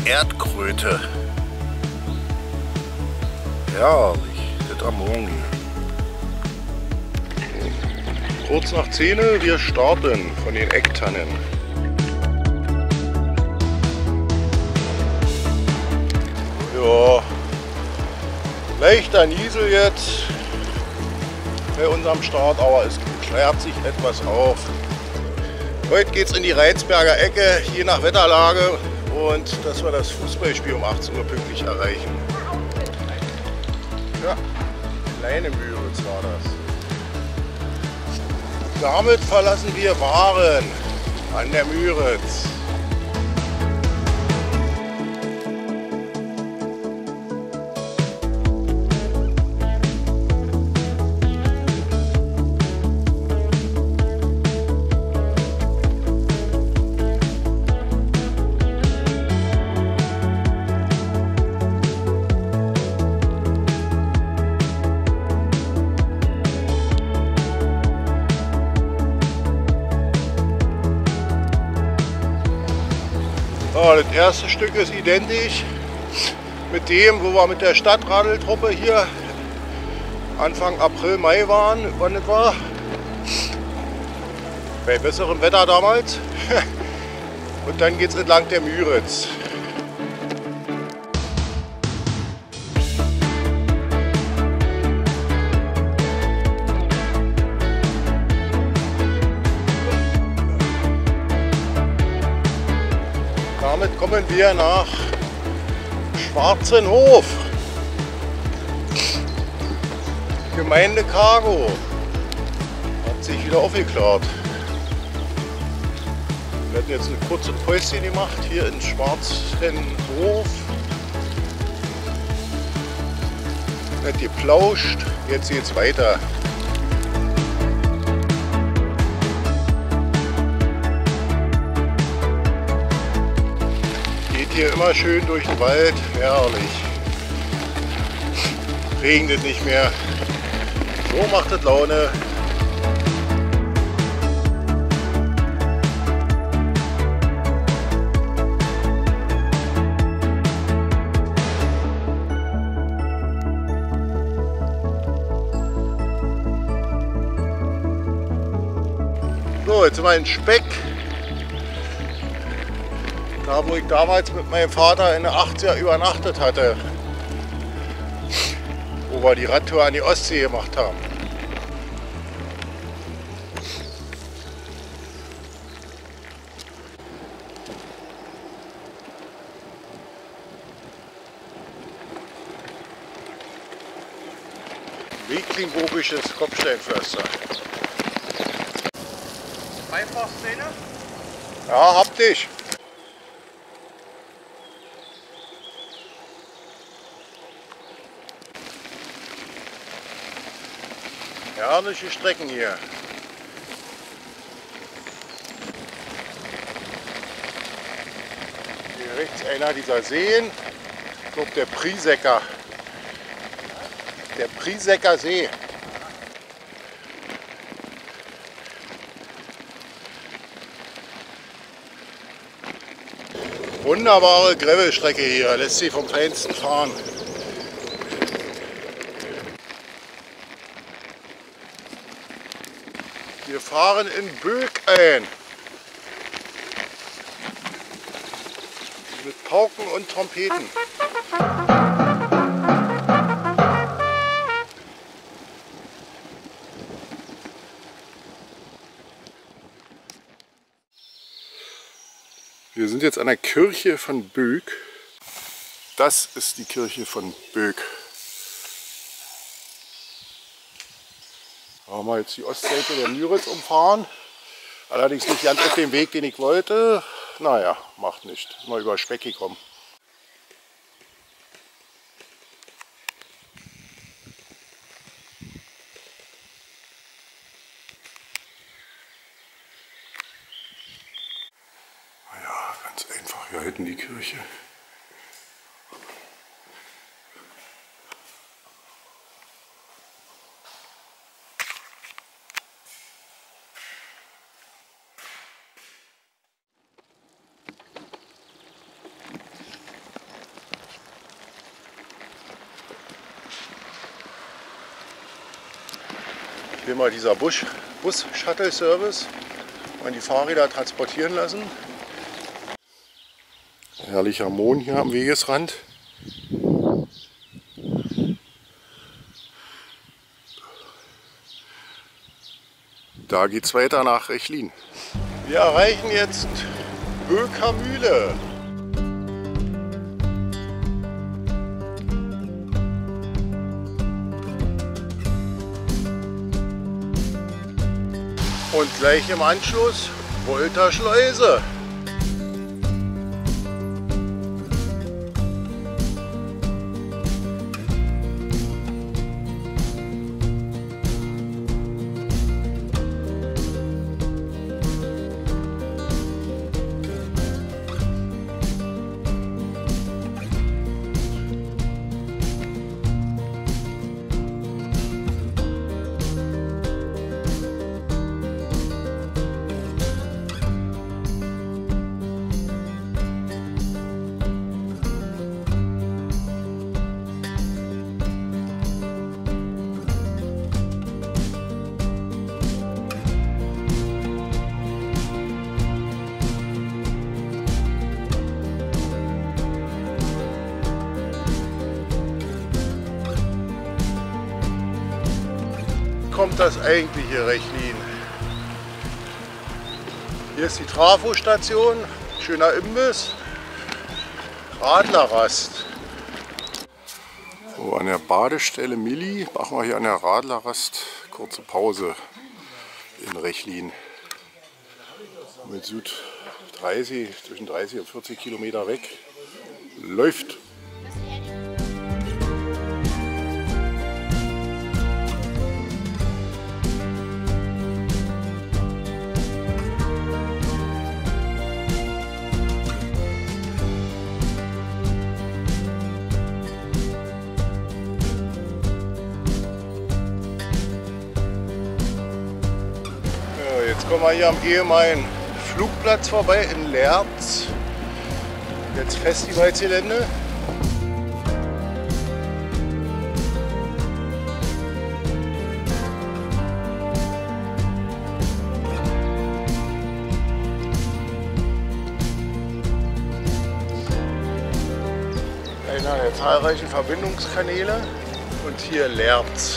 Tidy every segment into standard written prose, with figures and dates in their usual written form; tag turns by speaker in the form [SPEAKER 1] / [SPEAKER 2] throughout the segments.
[SPEAKER 1] Erdkröte. Herrlich, das am Morgen hier. Kurz nach 10 Uhr, wir starten von den Ecktannen. Ja, leichter Niesel jetzt bei unserem Start, aber es klärt sich etwas auf. Heute geht es in die Rheinsberger Ecke, je nach Wetterlage, und dass wir das Fußballspiel um 18 Uhr pünktlich erreichen. Ja, kleine Müritz war das. Damit verlassen wir Waren an der Müritz. Ja, das erste Stück ist identisch mit dem, wo wir mit der Stadtradeltruppe hier Anfang April, Mai waren, wann das war. Bei besserem Wetter damals. Und dann geht es entlang der Müritz. Damit kommen wir nach Schwarzenhof, Gemeinde Cargo. Hat sich wieder aufgeklärt. Wir hatten jetzt eine kurze Päuschen gemacht hier in Schwarzenhof. Wird geplauscht, jetzt geht's weiter. Hier immer schön durch den Wald, herrlich. Regnet nicht mehr. So macht es Laune. So, jetzt sind wir in Speck. Da, wo ich damals mit meinem Vater in den 80er übernachtet hatte, wo wir die Radtour an die Ostsee gemacht haben. Mecklenburgisches Kopfsteinpflaster.
[SPEAKER 2] Einfachszene?
[SPEAKER 1] Ja, hab dich. Herrliche Strecken hier. Hier rechts einer dieser Seen. Ich glaube der Priesecker. Der Priesecker See. Wunderbare Gravelstrecke hier, lässt sich vom Feinsten fahren. Wir fahren in Böck ein. Mit Pauken und Trompeten. Wir sind jetzt an der Kirche von Böck. Das ist die Kirche von Böck. Da haben wir jetzt die Ostseite der Müritz umfahren. Allerdings nicht ganz auf dem Weg, den ich wollte. Naja, macht nichts. Sind wir über Speck gekommen. Naja, ganz einfach. Hier hinten die Kirche. Hier mal dieser Bus-Shuttle-Service. Man die Fahrräder transportieren lassen. Herrlicher Mond hier am Wegesrand. Da geht es weiter nach Rechlin. Wir erreichen jetzt Höker Mühle. Und gleich im Anschluss Wolter Schleuse. Kommt das eigentliche Rechlin. Hier ist die Trafostation, schöner Imbiss, Radlerrast. So, an der Badestelle Milli machen wir hier an der Radlerrast kurze Pause in Rechlin. Mit Süd 30, zwischen 30 und 40 Kilometer weg. Läuft! Jetzt kommen wir hier am ehemaligen Flugplatz vorbei in Lerz. Jetzt Festivalgelände. Einer der zahlreichen Verbindungskanäle und hier Lerz.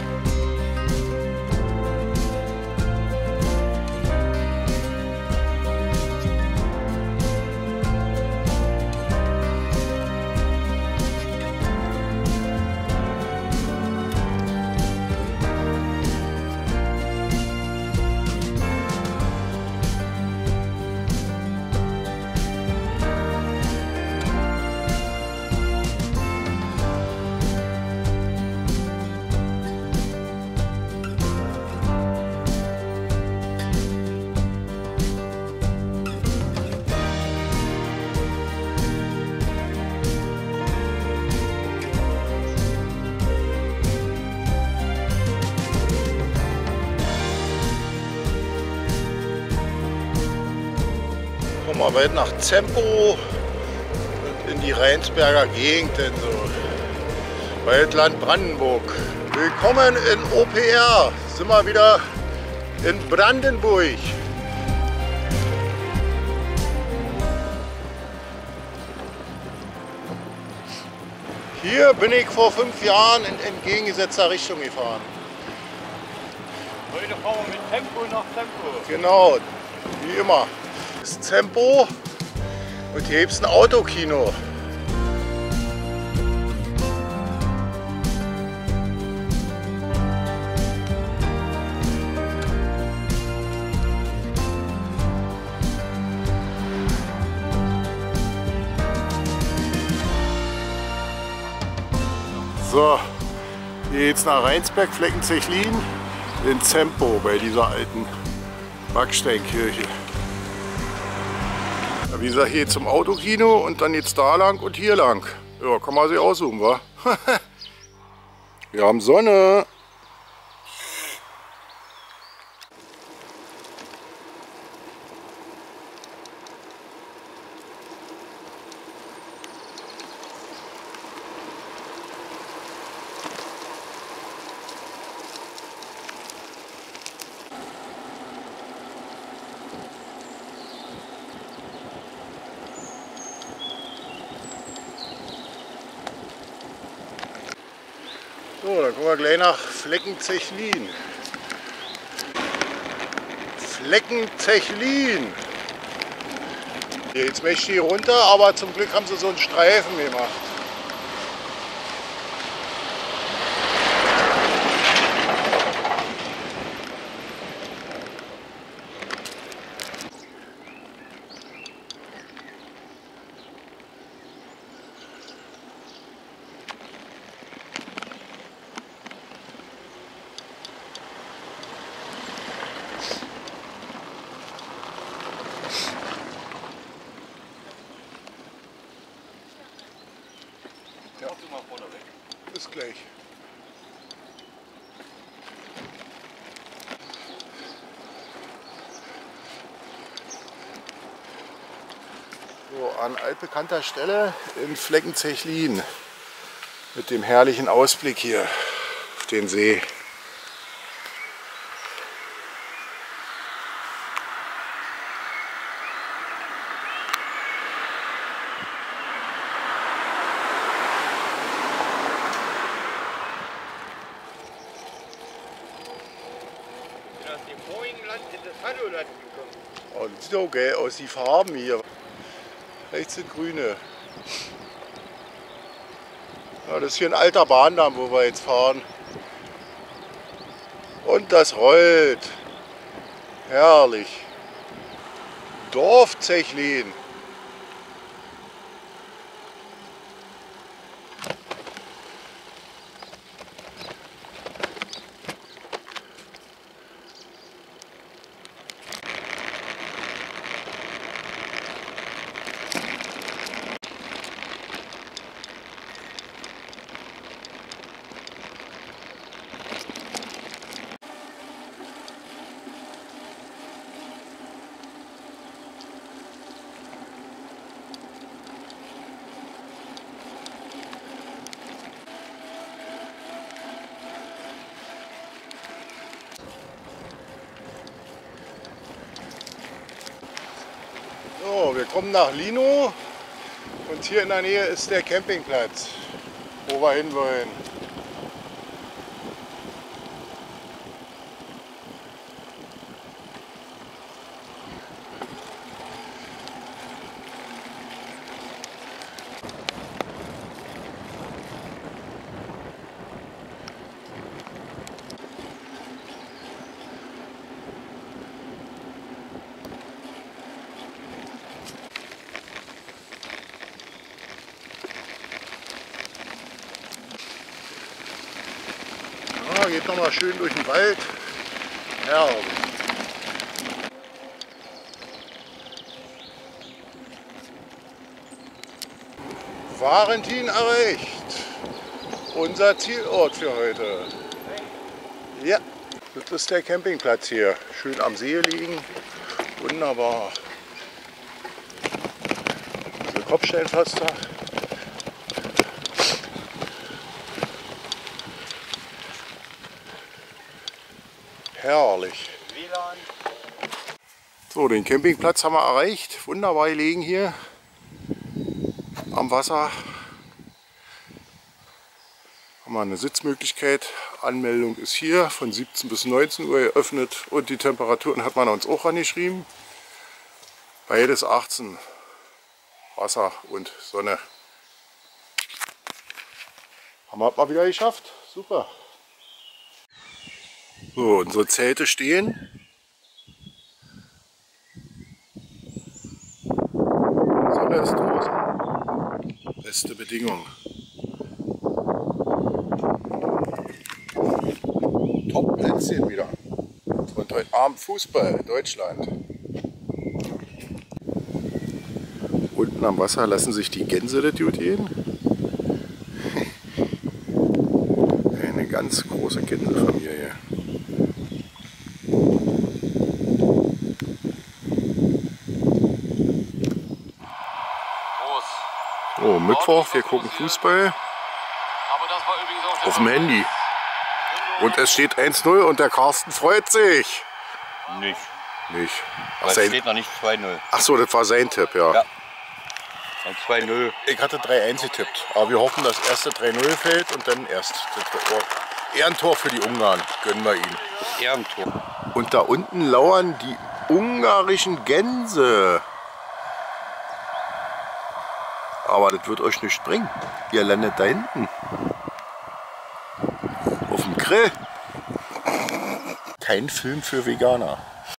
[SPEAKER 1] Mal weit nach Zempo und in die Rheinsberger Gegend, denn so Waldland Brandenburg. Willkommen in OPR, sind wir wieder in Brandenburg. Hier bin ich vor 5 Jahren in entgegengesetzter Richtung gefahren.
[SPEAKER 2] Heute fahren wir mit Tempo nach Tempo.
[SPEAKER 1] Genau, wie immer. Das Tempo und hier gibt es ein Autokino. So, hier geht's nach Rheinsberg, Fleckenzechlin, in Zempo bei dieser alten Backsteinkirche. Wie gesagt, hier zum Autokino und dann jetzt da lang und hier lang. Ja, kann man sich aussuchen, wa? Wir haben Sonne. dann kommen wir gleich nach Fleckenzechlin. Fleckenzechlin. Jetzt möchte ich hier runter, aber zum Glück haben sie so einen Streifen gemacht. Ja. Bis gleich. So, an altbekannter Stelle in Fleckenzechlin mit dem herrlichen Ausblick hier auf den See. Oh, das sieht auch geil aus, die Farben hier. Rechts sind grüne. Ja, das ist hier ein alter Bahndamm, wo wir jetzt fahren. Und das rollt. Herrlich. Dorfzechlin. So, wir kommen nach Lino und hier in der Nähe ist der Campingplatz, wo wir hin wollen. Ja, geht noch mal schön durch den Wald. Herrlich. Varentin erreicht. Unser Zielort für heute. Ja, das ist der Campingplatz hier. Schön am See liegen. Wunderbar. Diese Kopfsteinpflaster. Herrlich. So, den Campingplatz haben wir erreicht. Wunderbar gelegen hier am Wasser. Haben wir eine Sitzmöglichkeit. Anmeldung ist hier von 17 bis 19 Uhr geöffnet und die Temperaturen hat man uns auch angeschrieben. Beides 18. Wasser und Sonne. Haben wir mal wieder geschafft. Super. So, unsere Zelte stehen. Sonne ist draußen. Beste Bedingungen. Top-Plätzchen wieder. Und heute Abend Fußball, Deutschland. Unten am Wasser lassen sich die Gänse das gut gehen. Eine ganz große Gänsefamilie. Oh, Mittwoch, wir gucken Fußball auf dem Handy. Und es steht 1-0 und der Carsten freut sich.
[SPEAKER 2] Nicht.
[SPEAKER 1] Nicht.
[SPEAKER 2] Ach, es steht noch nicht 2-0.
[SPEAKER 1] Ach so, das war sein Tipp, ja.
[SPEAKER 2] Ja. 2-0.
[SPEAKER 1] Ich hatte 3-1 getippt. Aber wir hoffen, dass erste 3-0 fällt und dann erst das Ehrentor für die Ungarn, gönnen wir ihnen.
[SPEAKER 2] Ehrentor.
[SPEAKER 1] Und da unten lauern die ungarischen Gänse. Aber das wird euch nicht bringen. Ihr landet da hinten. Auf dem Grill. Kein Film für Veganer.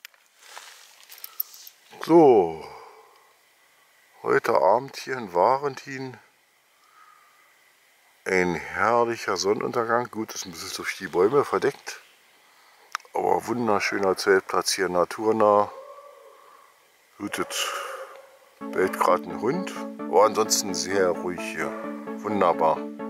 [SPEAKER 1] So. Heute Abend hier in Varentin. Ein herrlicher Sonnenuntergang. Gut, ist ein bisschen durch die Bäume verdeckt. Aber wunderschöner Zeltplatz hier, naturnah. Gut, jetzt bellt gerade ein Hund. Aber ansonsten sehr ruhig hier. Wunderbar.